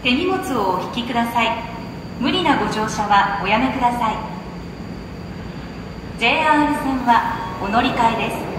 手荷物をお引きください。無理なご乗車はおやめください。JR 線はお乗り換えです。